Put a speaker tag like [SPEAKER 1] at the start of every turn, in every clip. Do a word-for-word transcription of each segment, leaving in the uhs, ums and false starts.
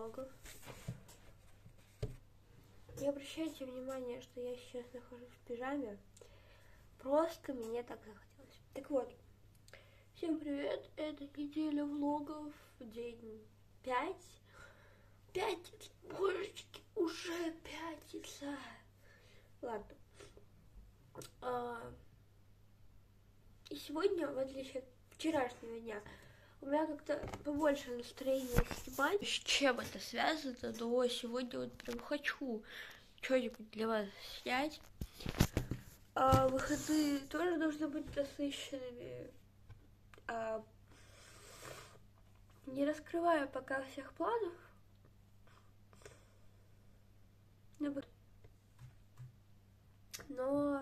[SPEAKER 1] влогов. Не обращайте внимания, что я сейчас нахожусь в пижаме. Просто мне так захотелось. Так вот, всем привет, это неделя влогов, день пять. Пятница, божечки, уже пятница. Ладно. А, и сегодня, в отличие от вчерашнего дня, у меня как-то побольше настроения снимать. С чем это связано, но сегодня вот прям хочу что-нибудь для вас снять. А выходные тоже должны быть насыщенными. А, не раскрываю пока всех планов. Но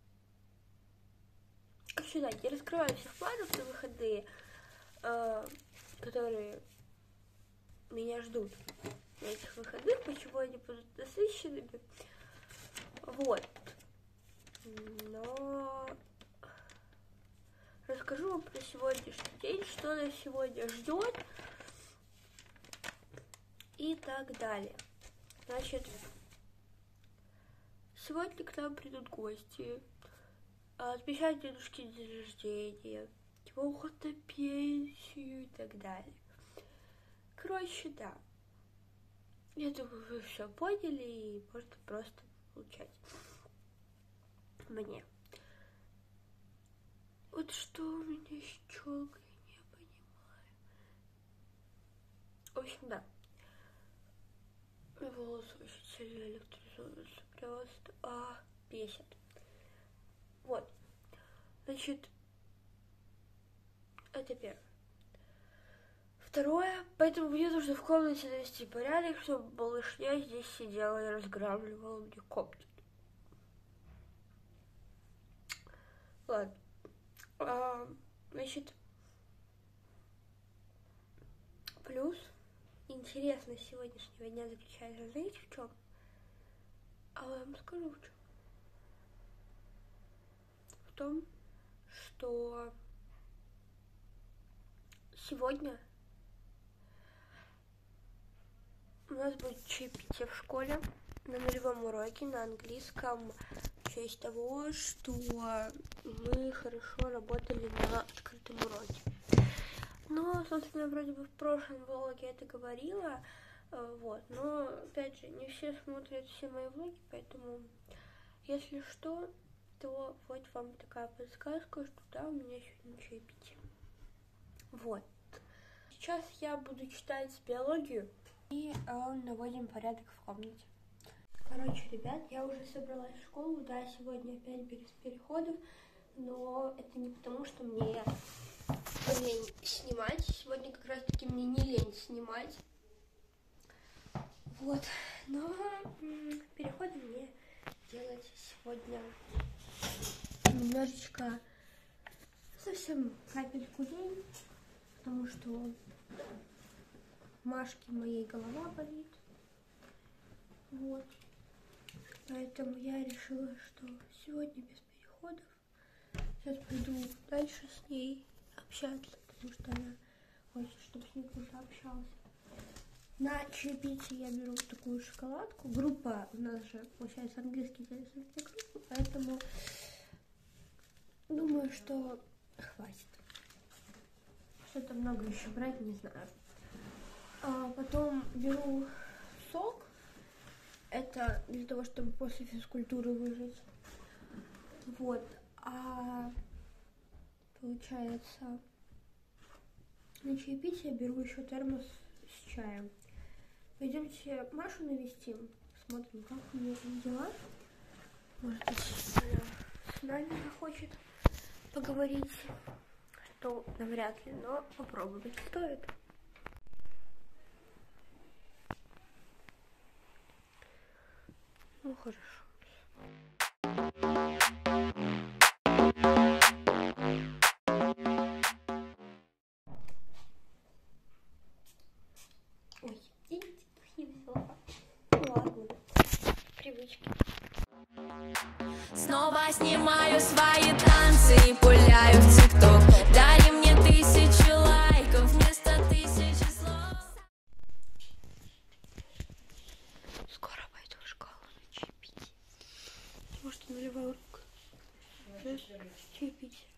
[SPEAKER 1] сюда не раскрываю всех планов на выходные, э, которые меня ждут на этих выходных, почему они будут насыщенными. Вот. Но расскажу вам про сегодняшний день, что нас сегодня ждет и так далее. Значит, сегодня к нам придут гости, отмечать дедушки день рождения, его уход на пенсию и так далее. Короче, да. Я думаю, вы все поняли и можно просто получать мне. Вот что у меня с челкой, не понимаю. В общем, да. Волосы очень сильно электризуются. Просто а, бесит. Вот. Значит, это первое. Второе, поэтому мне нужно в комнате навести порядок, чтобы малышня здесь сидела и разграбливала мне комнату. Ладно. А, значит, плюс интересность сегодняшнего дня заключается, знаете, в чем? А я вам скажу в чем. В том, что сегодня у нас будет чаепитие в школе на нулевом уроке на английском в честь того, что мы хорошо работали на открытом уроке. Но, собственно, вроде бы в прошлом влоге это говорила, вот, но, опять же, не все смотрят все мои влоги, поэтому, если что, то вот вам такая подсказка, что да, у меня сегодня чаепитие. Вот. Сейчас я буду читать биологию и э, наводим порядок в комнате. Короче, ребят, я уже собралась в школу, да, сегодня опять без переходов, но это не потому, что мне лень снимать. Сегодня как раз таки мне не лень снимать. Вот, но м- переходы мне делать сегодня немножечко, совсем капельку лень, потому что Машке моей голова болит. Вот, поэтому я решила, что сегодня без переходов. Сейчас пойду дальше с ней общаться, потому что она хочет, чтобы с ней кто-то общался. На чаепитие я беру такую шоколадку. Группа у нас же, получается, английский язык для группы, поэтому думаю, что хватит. Что-то много еще брать, не знаю. А потом беру сок. Это для того, чтобы после физкультуры выжать. Вот. А получается, на чаепитие беру еще термос с чаем. Пойдемте Машу навестим, посмотрим, как у нее там дела. Может быть, она с нами захочет поговорить, что навряд ли, но попробовать стоит. Ну, хорошо. Ой, видите, духи взяла. Ну ладно, привычки.
[SPEAKER 2] Снова снимаю свои танцы и пуляю в ТикТок. Дари мне тысячи лайков вместо тысячи слов.
[SPEAKER 1] наливаю руку. Чай пить.